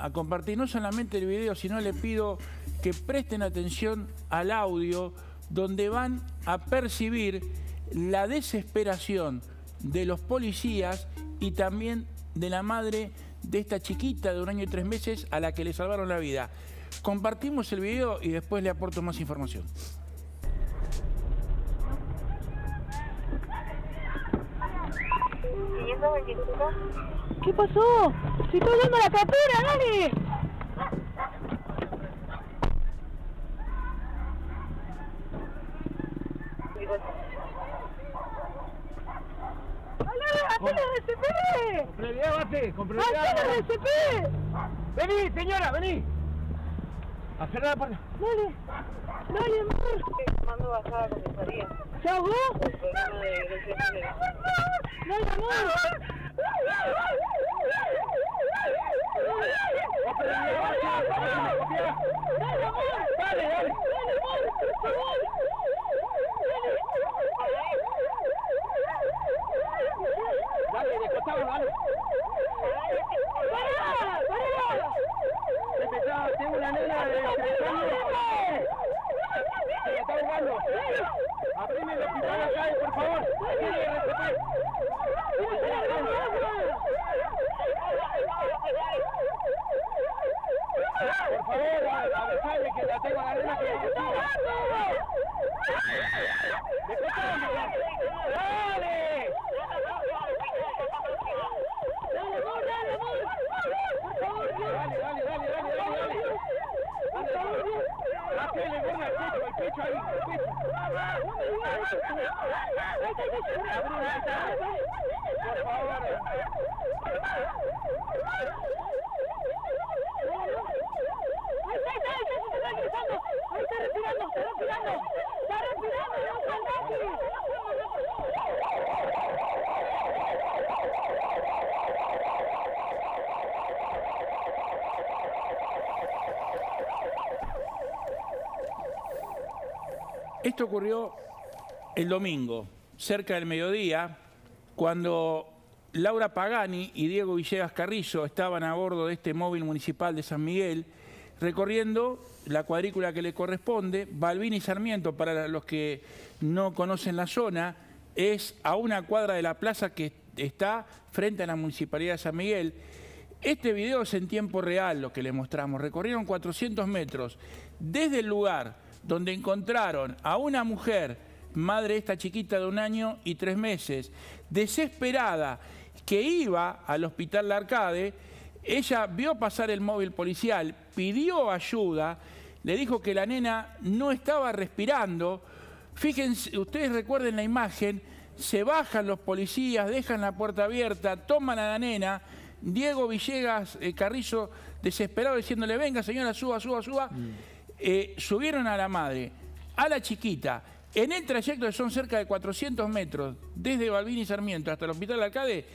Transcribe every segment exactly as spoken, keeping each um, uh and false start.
a, a compartir no solamente el video, sino le pido que presten atención al audio donde van a percibir la desesperación de los policías y también de la madre de esta chiquita de un año y tres meses a la que le salvaron la vida. Compartimos el video y después le aporto más información. ¿Qué pasó? ¡Se está dando la captura, dale! ¡Hacelo R C P! ¡Con prioridad, base! ¡Con prioridad! ¡Hacelo R C P! ¡Vení, señora, vení! A cerrar la puerta. Dale, dale, amor. Mando bajar a la comisaría. ¿Se ahogó? Programa de R C P. Dale, amor. Dale, amor. Dale, dale. Dale, amor, por favor. Dale, de costado, dale. ¡Pará! ¡Pará! Empezá, tengo una nena de tres años. Se la está ahogando. Abrime el hospital acá, por favor. Tiene R C P. Por favor, avisale que la tengo a la nena que la reciba. ¡De costado! ¡Dale! Dale, amor, dale, amor. Por favor, Dios. Dale, dale, dale, dale, dale, dale. Por favor, Dios. Hacele, gorda, el pecho, el pecho ahí, el pecho. Por favor. Ahí está, ahí está, ahí está, se está gritando. Ahí está respirando, está respirando. Está respirando, no está rápido. Esto ocurrió el domingo, cerca del mediodía, cuando Laura Pagani y Diego Villegas Carrizo estaban a bordo de este móvil municipal de San Miguel, recorriendo la cuadrícula que le corresponde. Balbín y Sarmiento, para los que no conocen la zona, es a una cuadra de la plaza que está frente a la Municipalidad de San Miguel. Este video es en tiempo real lo que le mostramos. Recorrieron cuatrocientos metros desde el lugar donde encontraron a una mujer, madre de esta chiquita de un año y tres meses, desesperada, que iba al hospital La Arcade. Ella vio pasar el móvil policial, pidió ayuda, le dijo que la nena no estaba respirando. Fíjense, ustedes recuerden la imagen, se bajan los policías, dejan la puerta abierta, toman a la nena. Diego Villegas eh, Carrizo, desesperado, diciéndole, venga señora, suba, suba, suba. Mm. Eh, subieron a la madre, a la chiquita. En el trayecto, que son cerca de cuatrocientos metros, desde Balbín y Sarmiento hasta el Hospital del Arcade,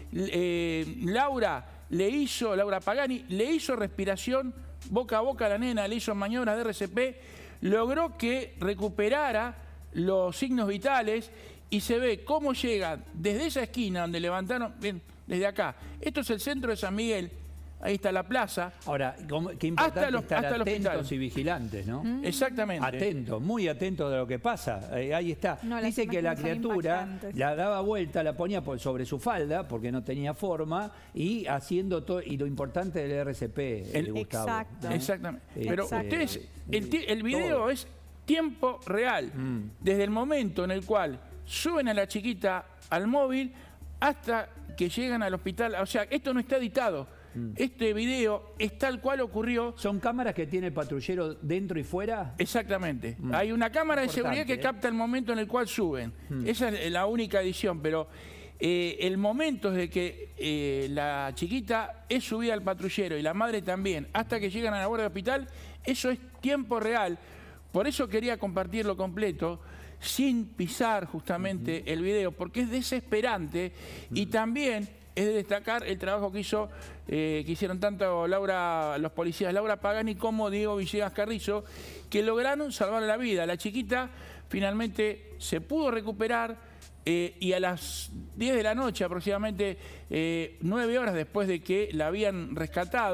eh, Laura le hizo, Laura Pagani, le hizo respiración boca a boca a la nena, le hizo maniobras de R C P, logró que recuperara los signos vitales y se ve cómo llegan desde esa esquina donde levantaron, bien, desde acá. Esto es el centro de San Miguel. Ahí está la plaza. Ahora, qué importante los, estar atentos y vigilantes, ¿no? Mm. Exactamente. Atentos, muy atentos de lo que pasa. Eh, ahí está. No, dice que la criatura la daba vuelta, la ponía por sobre su falda, porque no tenía forma, y haciendo todo, y lo importante del R C P, el, el Gustavo. Exacto. ¿no? Exactamente. Eh, Pero eh, ustedes, el, el video todo. es tiempo real. Mm. Desde el momento en el cual suben a la chiquita al móvil hasta que llegan al hospital. O sea, esto no está editado. Este video es tal cual ocurrió. ¿Son cámaras que tiene el patrullero dentro y fuera? Exactamente. Mm. Hay una cámara Importante, de seguridad que ¿eh? capta capta el momento en el cual suben. Mm. Esa es la única edición, pero eh, el momento es de que eh, la chiquita es subida al patrullero y la madre también, hasta que llegan a la guardia del hospital, eso es tiempo real. Por eso quería compartirlo completo, sin pisar justamente uh-huh. el video, porque es desesperante uh-huh. y también es de destacar el trabajo que hizo, eh, que hicieron tanto Laura, los policías Laura Pagani como Diego Villegas Carrizo, que lograron salvar la vida. La chiquita finalmente se pudo recuperar eh, y a las diez de la noche, aproximadamente eh, nueve horas después de que la habían rescatado,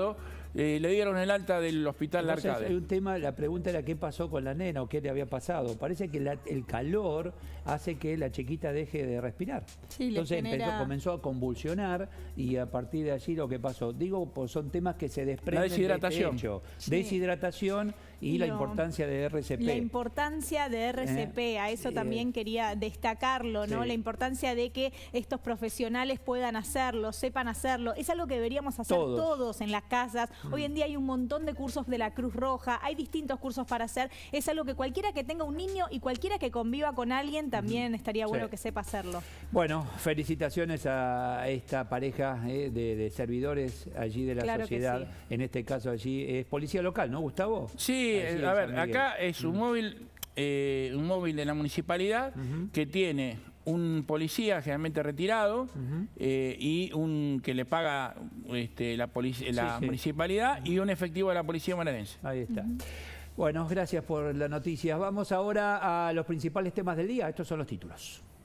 eh, le dieron el alta del hospital de Entonces, Arcade. hay un tema, la pregunta era qué pasó con la nena o qué le había pasado. Parece que la- el calor hace que la chiquita deje de respirar. Sí, le Entonces genera- empezó, comenzó a convulsionar y a partir de allí lo que pasó. Digo, pues son temas que se desprenden La deshidratación. de este hecho. Sí. Deshidratación y, Y la lo- importancia de R C P. La importancia de R C P, Eh, a eso eh, también quería destacarlo, ¿no? sí. La importancia de que estos profesionales puedan hacerlo, sepan hacerlo. Es algo que deberíamos hacer Todos. todos, en las casas. Hoy en día hay un montón de cursos de la Cruz Roja, hay distintos cursos para hacer. Es algo que cualquiera que tenga un niño y cualquiera que conviva con alguien también estaría bueno Sí. que sepa hacerlo. Bueno, felicitaciones a esta pareja eh, de, de servidores allí de la Claro que sociedad. sí. En este caso allí es policía local, ¿no, Gustavo? Sí, Allí eh, en a San ver, Miguel. acá es un móvil, eh, un móvil de la municipalidad que tiene un policía generalmente retirado eh, y un que le paga este, la, polic- la Sí, sí. municipalidad y un efectivo de la policía bonaerense. Ahí está. Bueno, gracias por las noticias. Vamos ahora a los principales temas del día. Estos son los títulos.